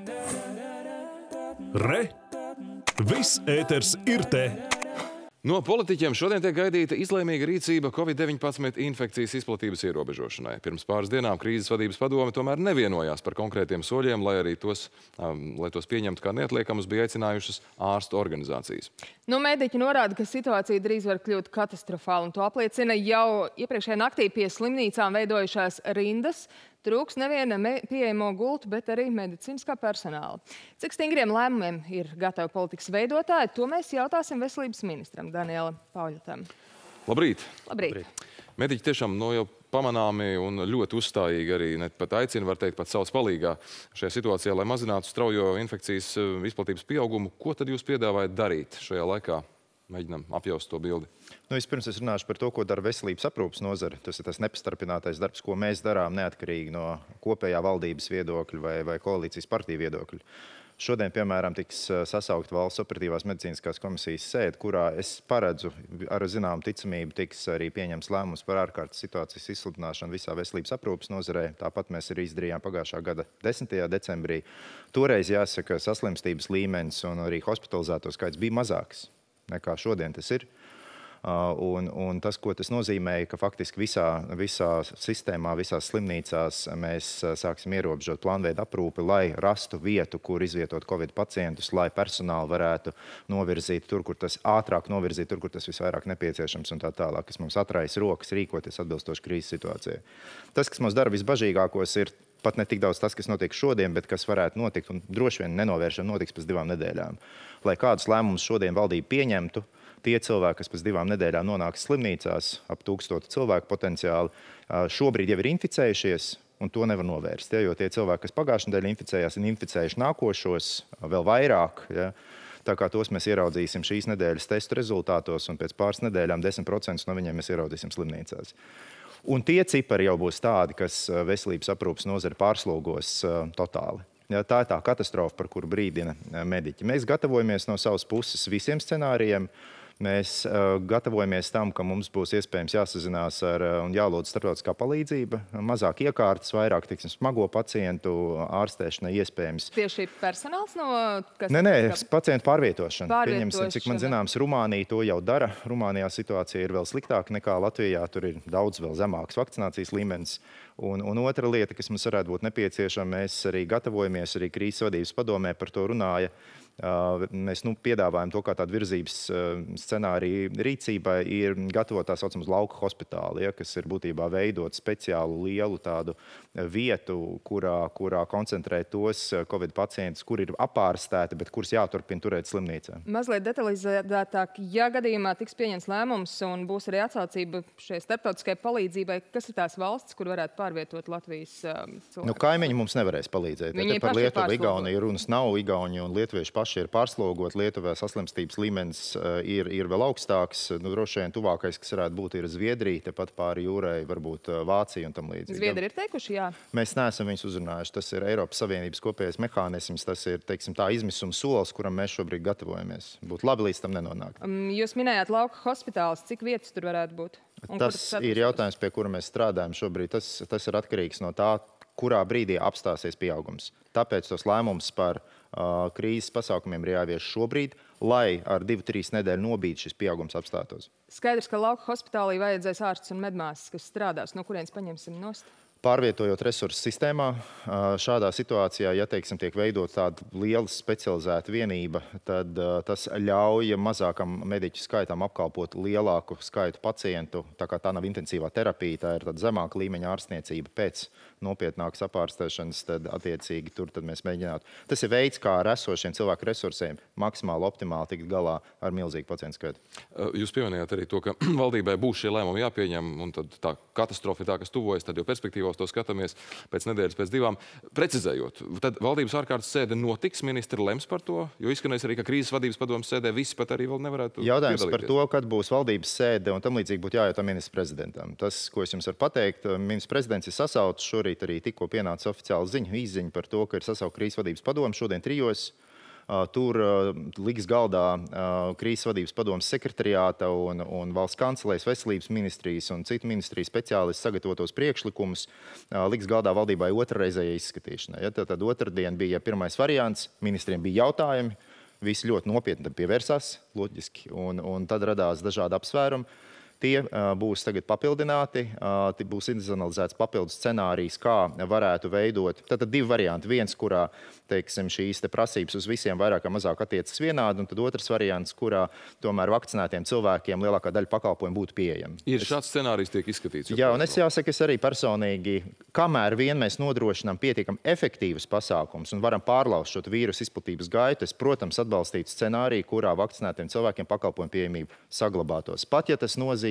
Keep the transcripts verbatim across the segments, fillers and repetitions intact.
Re! Viss ēters ir te! No politiķiem šodien tiek gaidīta izlēmīga rīcība Covid deviņpadsmit infekcijas izplatības ierobežošanai. Pirms pāris dienām krīzes vadības padome tomēr nevienojās par konkrētiem soļiem, lai arī tos, um, lai tos pieņemtu kā neatliekamus, bija aicinājušas ārstu organizācijas. Nu, mediķi norāda, ka situācija drīz var kļūt katastrofāla, un to apliecina jau iepriekšējā naktī pie slimnīcām veidojušās rindas. Trūks neviena pieejamo gultu, bet arī medicīniskā personāla. Cik stingriem lēmumiem ir gatavi politikas veidotāji, to mēs jautāsim veselības ministram Danielam Pauļotam. Labrīt! Labrīt! Labrīt. Mediķi tiešām no jau pamanāmi un ļoti uzstājīgi arī ne pat aicina, var teikt, pat savas palīgā šajā situācijā, lai mazinātu straujo infekcijas izplatības pieaugumu. Ko tad jūs piedāvājat darīt šajā laikā? Mēģinām apjaust to bildi. Nu, vispirms es runāšu par to, ko dara veselības aprūpes nozare. Tas ir tas nepastarpinātais darbs, ko mēs darām neatkarīgi no kopējā valdības viedokļa vai, vai koalīcijas partiju viedokļa. Šodien, piemēram, tiks sasaukt valsts operatīvās medicīniskās komisijas sēde, kurā es paredzu, ar zināmu ticamību tiks arī pieņems lēmums par ārkārtas situācijas izsludināšanu visā veselības aprūpes nozarē. Tāpat mēs arī izdarījām pagājušā gada desmitajā decembrī. Toreiz jāsaka, saslimstības līmenis un arī hospitalizēto skaits bija mazāks nekā šodien tas ir. Un, un tas, ko tas nozīmēja, ka faktiski visā, visā sistēmā, visās slimnīcās mēs sāksim ierobežot plānveidu aprūpi, lai rastu vietu, kur izvietot Covid pacientus, lai personāli varētu novirzīt tur, kur tas ātrāk novirzīt, tur, kur tas visvairāk nepieciešams un tā tālāk, kas mums atrais rokas rīkoties atbilstoši krīzes situācijai. Tas, kas mums dara visbažīgākos, ir pat ne tik daudz tas, kas notiek šodien, bet kas varētu notikt un droši vien nenovēršam notiks pēc divām nedēļām. Lai kādus lēmumus šodien valdība pieņemtu, tie cilvēki, kas pēc divām nedēļām nonāks slimnīcās, ap tūkstotu cilvēku potenciāli, šobrīd jau ir inficējušies, un to nevar novērst. Ja, jo tie cilvēki, kas pagājušajā nedēļā inficējās, ir inficējuši nākošos vēl vairāk. Ja. Tā kā tos mēs ieraudzīsim šīs nedēļas testu rezultātos, un pēc pāris nedēļām desmit procentus no viņiem mēs ieraudzīsim slimnīcās. Un tie cipari jau būs tādi, kas veselības aprūpes nozari pārslogos totāli. Ja, tā ir tā katastrofa, par kuru brīdina mediķi. Mēs gatavojamies no savas puses visiem scenārijiem. Mēs uh, gatavojamies tam, ka mums būs iespējams jāsazinās ar uh, un jālūdz starptautiskā palīdzība. Mazāk iekārtas, vairāk, tiksim, smago pacientu ārstēšanai iespējams. Tieši personāls no... Kas nē, nē, pacientu pārvietošana. pārvietošana. Pieņemsim, cik man zināms, Rumānija to jau dara. Rumānijā situācija ir vēl sliktāka nekā Latvijā. Tur ir daudz vēl zemāks vakcinācijas līmenis. Un, un otra lieta, kas mums varētu būt nepieciešama, mēs arī gatavojamies, arī krīzes vadības padomē par to runāja. Uh, mēs nu, piedāvājam to kā tādu virzības uh, scenāriju rīcībai, ir gatavot tā saucamuz lauku hospitāli, ja, kas ir būtībā veidot speciālu lielu tādu vietu, kurā, kurā koncentrēt tos Covid pacientus, kur ir apārstēti, bet kurus jāturpina turēt slimnīcā. Mazliet detalizētāk, ja gadījumā tiks pieņemts lēmums un būs arī atsaucība šai starptautiskai palīdzībai, kas ir tās valstis, kur varētu pārvietot Latvijas um, cilvēkus? Nu, kaimiņi mums nevarēs palīdzēt. Viņi ja, par Lietuvu, Igauniju runas nav, Igauni un lietuvieši paši ir pārslogot. Lietuvā saslimstības līmenis ir, ir vēl augstāks. Nu, droši vien tuvākais, kas varētu būt, ir Zviedrija, tepat pāri jūrai, varbūt Vācija un tam līdzīgi. Zviedri ir teikuši jā? Mēs neesam viņus uzrunājuši. Tas ir Eiropas Savienības kopējais mehānisms, tas ir, teiksim, tā izmisuma solis, kuram mēs šobrīd gatavojamies. Būtu labi līdz tam nenonākt. Um, jūs minējāt lauka hospitāls. Cik vietas tur varētu būt? Un tas ir jautājums, pie kura mēs strādājam šobrīd. Tas, tas ir atkarīgs no tā, kurā brīdī apstāsies pieaugums. Tāpēc tos lēmums par uh, krīzes pasākumiem ir jāievieš šobrīd, lai ar divu, trīs nedēļu nobīd šis pieaugums apstātos. Skaidrs, ka lauka hospitālī vajadzēs ārsts un medmāsas, kas strādās. No kurienes paņemsim nost? Pārvietojot resursus sistēmā, šādā situācijā, ja teiksim, tiek veidot tāda liela specializēta vienība, tad tas ļauj mazākam mediķu skaitam apkalpot lielāku skaitu pacientu. Tā kā tā nav intensīvā terapija, tā ir tāda zemāka līmeņa ārstniecība pēc nopietnākas apārstēšanas, tad attiecīgi tur tad mēs mēģinātu. Tas ir veids, kā ar esošiem cilvēku resursiem maksimāli optimāli tikt galā ar milzīgu pacientu skaitu. Jūs pieminējāt arī to, ka valdībai būs šie lēmumi jāpieņem, un tad tā katastrofa ir tā, kas tuvojas, tad jau perspektīvā to skatāmies pēc nedēļas, pēc divām. Precizējot, tad valdības ārkārtas sēde notiks, ministri lems par to, jo izskanēs arī, ka krīzes vadības padomes sēdē visi pat arī vēl nevarētu Jautājums par to, kad būs valdības sēde, un tam līdzīgi būtu jājautā ministra prezidentam. Tas, ko es jums varu pateikt, ministra prezidents ir sasaucis, šorīt arī tikko pienāca oficiāla ziņa, izziņa par to, ka ir sasaukt krīzes vadības padomu šodien trijos. Tur liks galdā krīzes vadības padomes sekretariāta un, un valsts kancelēs, veselības ministrijas un citu ministriju speciālisti sagatavotos priekšlikumus. Liks galdā valdībai otrreizējai izskatīšanai. Ja, tad otrdien bija pirmais variants, ministriem bija jautājumi, visi ļoti nopietni pievērsās, loģiski, un, un tad radās dažādi apsvērumi. Tie uh, būs tagad papildināti, uh, būs izanalizēts papildus scenārijs, kā varētu veidot. Tātad divi varianti. Viens, kurā, teiksim, šīs te prasības uz visiem vairāk vai mazāk attiecas vienādi, un tad otrs variants, kurā tomēr vakcinētiem cilvēkiem lielākā daļa pakalpojumu būtu pieejama. Ir šāds scenārijs tiek izskatīts? Jā, un es jāsaka, es arī personīgi, kamēr vien mēs nodrošinām pietiekam efektīvus pasākumus un varam pārlaust šo vīrusu izplatības gaitu, es, protams, atbalstītu scenāriju, kurā vakcinētiem cilvēkiem pakalpojumu pieejamību saglabātos. Pat ja tas nozīmē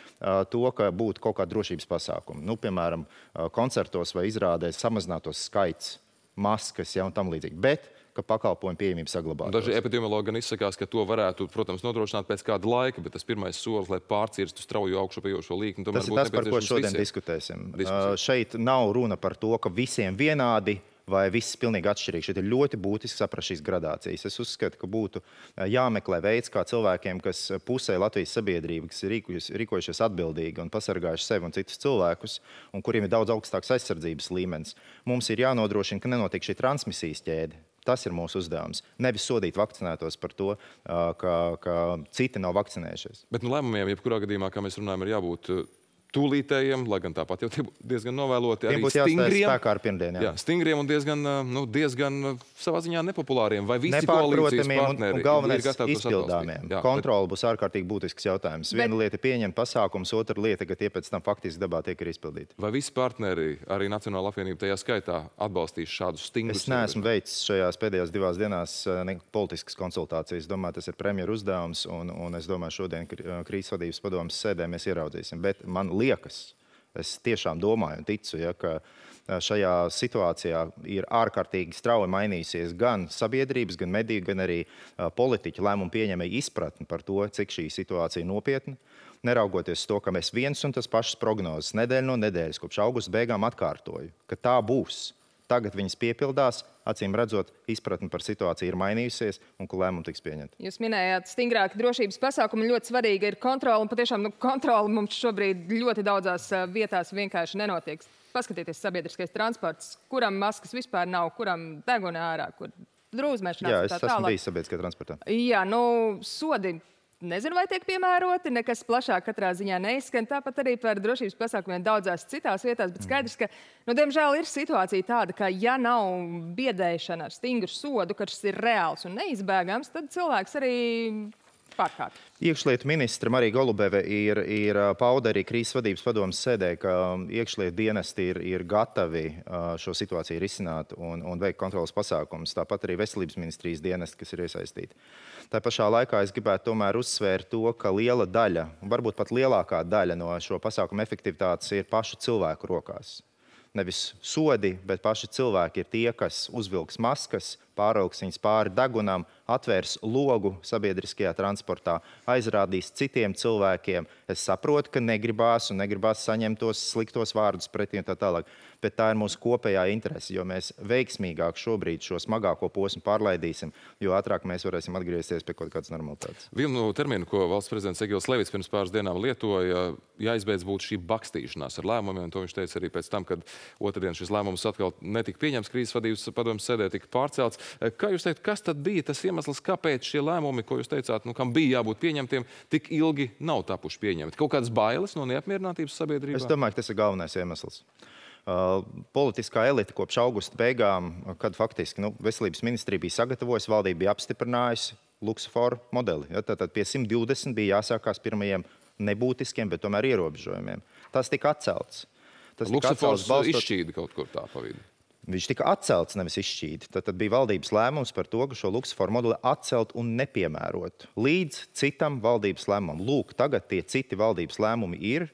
to, ka būtu kaut kāda drošības pasākuma. Nu, piemēram, koncertos vai izrādēs samazinātos skaits, maskas, ja, un tam līdzīgi. Bet, ka pakalpojumu pieejamība saglabātos. Daži epidemiologi gan izsakās, ka to varētu, protams, nodrošināt pēc kāda laika, bet tas pirmais solis, lai pārcirstu strauju augšupejošo līkni, tomēr tas būtu ir tas, par ko šodien visiem. diskutēsim. Diskusija. Šeit nav runa par to, ka visiem vienādi vai viss pilnīgi atšķirīgi. Šeit ir ļoti būtiski saprast šīs gradācijas. Es uzskatu, ka būtu jāmeklē veids, kā cilvēkiem, kas pusē Latvijas sabiedrība, kas ir rīkojušies atbildīgi un pasargājuši sevi un citus cilvēkus, un kuriem ir daudz augstāks aizsardzības līmenis, mums ir jānodrošina, ka nenotiek šī transmisijas ķēde. Tas ir mūsu uzdevums. Nevis sodīt vakcinētos par to, ka, ka citi nav vakcinējušies. Bet nu, lēmumiem, jebkurā gadījumā, kā mēs runājam, ir jābūt tūlītējiem, lai gan tāpat jau diezgan novēloti, arī stingriem. Spēkā ar pirmdien, jā. Jā, stingriem un diezgan, nu, diezgan savā ziņā nepopulāriem. Vai visi koalīcijas partneri un galvenais izpildāmiem. Kontrola būs ārkārtīgi būtisks jautājums. Bet... Viena lieta pieņemt pasākums, otra lieta, ka tie pēc tam faktiski dabā tiek arī izpildīti. Vai visi partneri, arī Nacionāla apvienība tajā skaitā, atbalstīs šādus stingrus? Es neesmu veicis šajās pēdējās divās dienās ne politiskas konsultācijas. Domāju, tas ir premjeru uzdevums, un, un es domāju, šodien krīzes vadības padomes sēdē mēs ieraudzīsim. Bet man liekas, es tiešām domāju un ticu, ja, ka šajā situācijā ir ārkārtīgi strauji mainījusies gan sabiedrības, gan mediju, gan arī politiķu lēmumu pieņēmēju izpratni par to, cik šī situācija ir nopietna. Neraugoties to, ka mēs viens un tas pašas prognozes nedēļu no nedēļas kopš augusta beigām atkārtoju, ka tā būs. Tagad viņas piepildās, acīm redzot, izpratni par situāciju ir mainījusies un ka lēmumu tiks pieņemt. Jūs minējāt stingrāki drošības pasākumi, ļoti svarīga ir kontrola, un patiešām nu, kontrola mums šobrīd ļoti daudzās vietās vienkārši nenotiek. Paskatieties sabiedriskais transports, kuram maskas vispār nav, kuram deguna ārā, kur drūzmēšanās. Jā, es esmu bijis sabiedriskajā transportā. Jā, nu, sodi. Nezinu, vai tiek piemēroti, nekas plašāk katrā ziņā neizskan. Tāpat arī par drošības pasākumiem daudzās citās vietās, bet skaidrs, ka, nu, diemžēl ir situācija tāda, ka ja nav biedēšana ar stingru sodu, ka šis ir reāls un neizbēgams, tad cilvēks arī pārkāp. Iekšlietu ministra Marija Golubeve ir, ir pauda arī krīzes vadības padomes sēdē, ka iekšlietu dienesti ir, ir gatavi šo situāciju risināt un, un veikt kontrolas pasākumus. Tāpat arī veselības ministrijas dienesti, kas ir iesaistīti. Tā pašā laikā es gribētu tomēr uzsvērt to, ka liela daļa, varbūt pat lielākā daļa no šo pasākumu efektivitātes ir pašu cilvēku rokās. Nevis sodi, bet paši cilvēki ir tie, kas uzvilks maskas, pāraugs viņas pāri degunām, atvērs logu sabiedriskajā transportā, aizrādīs citiem cilvēkiem. Es saprotu, ka negribās un negribās saņemt tos sliktos vārdus pretī un tā tālāk, bet tā ir mūsu kopējā interese, jo mēs veiksmīgāk šobrīd šo smagāko posmu pārlaidīsim, jo ātrāk mēs varēsim atgriezties pie kaut kādas normalitātes. Vienu no terminu, ko valsts prezidents Egils Levits pirms pāris dienām lietoja, jāizbeidz būtu šī bakstīšanās ar lēmumiem, un to viņš teica arī pēc tam, kad otrdien šis lēmums atkal netika pieņemts krīzes vadības padomes sēdē, tika pārcelts. Kā jūs teikt, kas tad bija tas iemesls, kāpēc šie lēmumi, ko jūs teicāt, nu, kam bija jābūt pieņemtiem, tik ilgi nav tapuši pieņemti? Kaut kādas bailes no neapmierinātības sabiedrībā? Es domāju, ka tas ir galvenais iemesls. Uh, politiskā elite kopš augusta beigām, kad faktiski nu, veselības ministrija bija sagatavojusi, valdība bija apstiprinājusi luksusforu modeli. Ja, tātad pie simt divdesmit bija jāsākās pirmajiem nebūtiskiem, bet tomēr ierobežojumiem. Tas tika atcelts. Luksufors balstot... izšķīda kaut kur tā pa vidu. Viņš tika atcelts, nevis izšķīdi. Tad, tad bija valdības lēmums par to, ka šo luksusforu modeli atcelt un nepiemērot līdz citam valdības lēmumam. Lūk, tagad tie citi valdības lēmumi ir,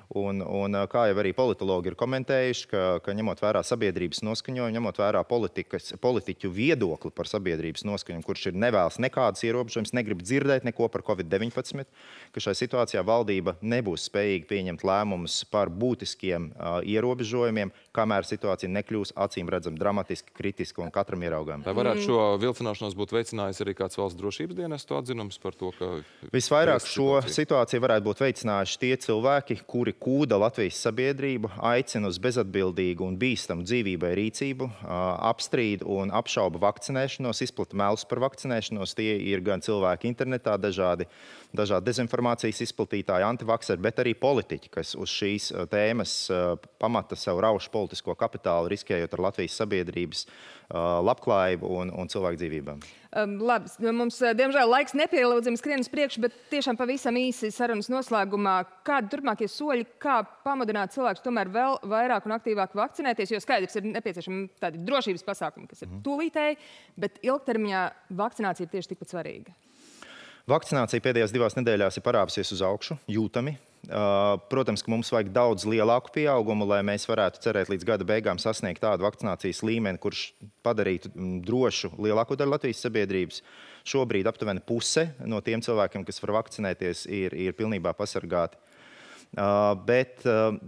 Un, un kā jau arī politologi ir komentējuši, ka, ka ņemot vērā sabiedrības noskaņojumu, ņemot vērā politikas, politiķu viedokli par sabiedrības noskaņojumu, kurš ir nevēlas nekādas ierobežojumus, negrib dzirdēt neko par covid deviņpadsmit, ka šai situācijā valdība nebūs spējīga pieņemt lēmumus par būtiskiem uh, ierobežojumiem, kamēr situācija nekļūs acīm redzam dramatiski, kritiski un katram ieraugām. Vai varētu šo vilcināšanos būt veicinājis arī kāds valsts drošības dienestu atzinums par to, ka... Visvairāk šo situāciju varētu būt veicinājuši tie cilvēki, kuri kūda Latvijas sabiedrību, aicina uz bezatbildīgu un bīstamu dzīvībai rīcību, apstrīd un apšauba vakcinēšanos, izplata melus par vakcinēšanos. Tie ir gan cilvēki internetā, dažādi, dažādi dezinformācijas izplatītāji, antivakseri, bet arī politiķi, kas uz šīs tēmas pamata savu raušu politisko kapitālu, riskējot ar Latvijas sabiedrības labklājību un, un cilvēku dzīvībām. Um, labi, mums, diemžēl, laiks nepielūdzami skrien uz priekšu, bet tiešām pavisam īsi sarunas noslēgumā. Kādi turpmākie soļi, kā pamudināt cilvēkus tomēr vēl vairāk un aktīvāk vakcinēties, jo skaidrs ir nepieciešami tādi drošības pasākumi, kas ir tūlītēji, bet ilgtermiņā vakcinācija ir tieši tikpat svarīga. Vakcinācija pēdējās divās nedēļās ir parāpusies uz augšu, jūtami. Protams, ka mums vajag daudz lielāku pieaugumu, lai mēs varētu cerēt līdz gada beigām sasniegt tādu vakcinācijas līmeni, kurš padarītu drošu lielāko daļu Latvijas sabiedrības. Šobrīd aptuveni puse no tiem cilvēkiem, kas var vakcinēties, ir, ir pilnībā pasargāti. Bet,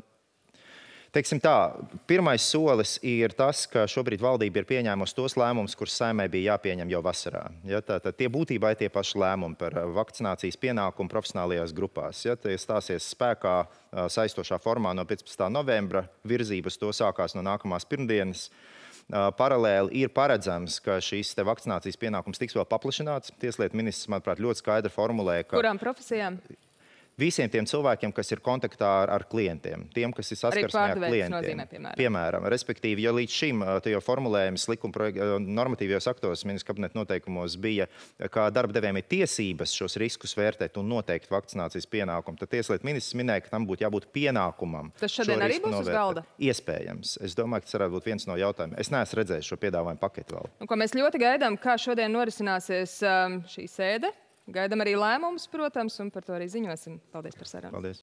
teiksim tā, pirmais solis ir tas, ka šobrīd valdība ir pieņēmusi tos lēmumus, kurus Saeimai bija jāpieņem jau vasarā. Ja, tā, tā, tie būtībā ir tie paši lēmumi par vakcinācijas pienākumu profesionālajās grupās. Ja, tie stāsies spēkā saistošā formā no piecpadsmitā novembra, virzības to sākās no nākamās pirmdienas. Paralēli ir paredzams, ka šīs te vakcinācijas pienākums tiks vēl paplašināts. Tieslietu ministrs, manuprāt, ļoti skaidri formulē, ka... Kurām profesijām? Visiem tiem cilvēkiem, kas ir kontaktā ar, ar klientiem, tiem, kas ir saskarsmē ar klientiem. Nozīmē, piemēram. piemēram. Respektīvi, jo līdz šim tie formulējums likuma normatīvajos aktos ministra kabineta noteikumos bija, ka darba devējiem ir tiesības šos riskus vērtēt un noteikt vakcinācijas pienākumu, tad tieslietu ministrs minēja, ka tam būtu jābūt pienākumam. Tas šodien arī būs uz galda? Iespējams. Es domāju, ka tas varētu būt viens no jautājumiem. Es neesmu redzējis šo piedāvājumu paketu vēl. Un, ko mēs ļoti gaidām, kā šodien norisināsies um, šī sēde. Gaidām arī lēmumus, protams, un par to arī ziņosim. Paldies par sarunu. Paldies.